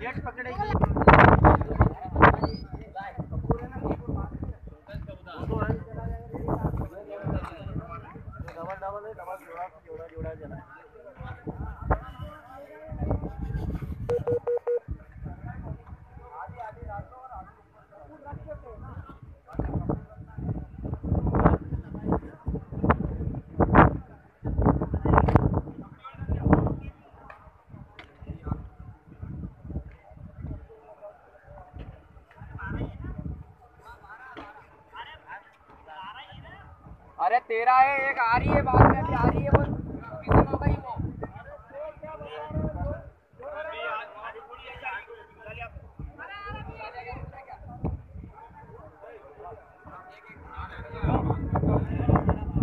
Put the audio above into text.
Gate पकड़ेगी। जोड़ा चला है। अरे तेरा है, एक आ रही है बाद में, अभी आ रही है वो।